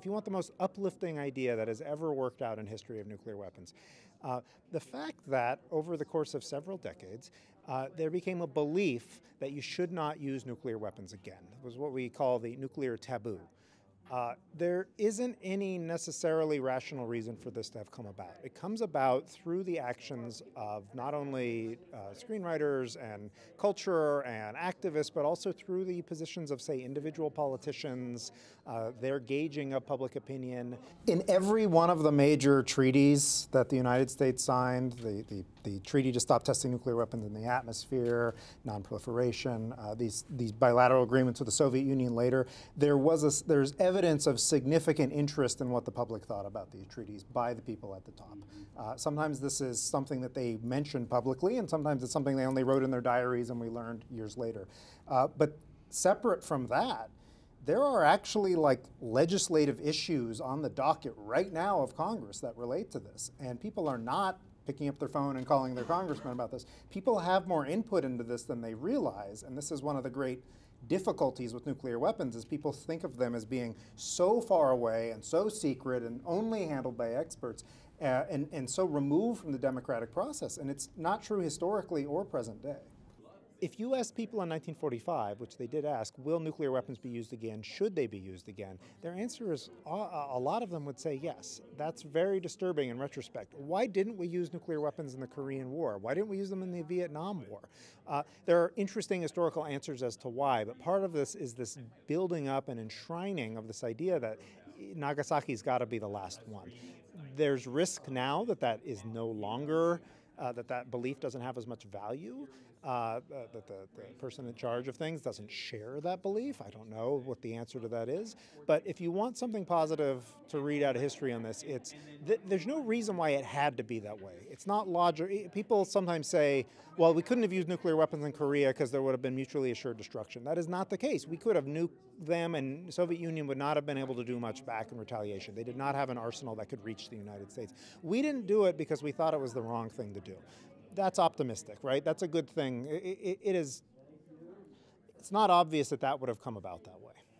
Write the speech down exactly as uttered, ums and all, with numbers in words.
if you want the most uplifting idea that has ever worked out in history of nuclear weapons. Uh, the fact that over the course of several decades, uh, there became a belief that you should not use nuclear weapons again. It was what we call the nuclear taboo. Uh, there isn't any necessarily rational reason for this to have come about. It comes about through the actions of not only uh, screenwriters and culture and activists, but also through the positions of, say, individual politicians, uh, their gauging of public opinion. In every one of the major treaties that the United States signed, the, the, the treaty to stop testing nuclear weapons in the atmosphere, non-proliferation, uh, these, these bilateral agreements with the Soviet Union later, there was a, there's evidence Evidence of significant interest in what the public thought about these treaties by the people at the top. Uh, sometimes this is something that they mentioned publicly, and sometimes it's something they only wrote in their diaries and we learned years later. Uh, but separate from that, there are actually like legislative issues on the docket right now of Congress that relate to this, and people are not picking up their phone and calling their congressman about this. People have more input into this than they realize, and this is one of the great difficulties with nuclear weapons is people think of them as being so far away and so secret and only handled by experts uh, and, and so removed from the democratic process. And it's not true historically or present day. If you asked people in nineteen forty-five, which they did ask, will nuclear weapons be used again? Should they be used again? Their answer is, uh, a lot of them would say yes. That's very disturbing in retrospect. Why didn't we use nuclear weapons in the Korean War? Why didn't we use them in the Vietnam War? Uh, there are interesting historical answers as to why, but part of this is this building up and enshrining of this idea that Nagasaki's got to be the last one. There's risk now that that is no longer, uh, that that belief doesn't have as much value. Uh, that the, the person in charge of things doesn't share that belief. I don't know what the answer to that is. But if you want something positive to read out of history on this, it's th there's no reason why it had to be that way. It's not logic. People sometimes say, well, we couldn't have used nuclear weapons in Korea because there would have been mutually assured destruction. That is not the case. We could have nuked them, and the Soviet Union would not have been able to do much back in retaliation. They did not have an arsenal that could reach the United States. We didn't do it because we thought it was the wrong thing to do. That's optimistic, right? That's a good thing. It, it, it is, it's not obvious that that would have come about that way.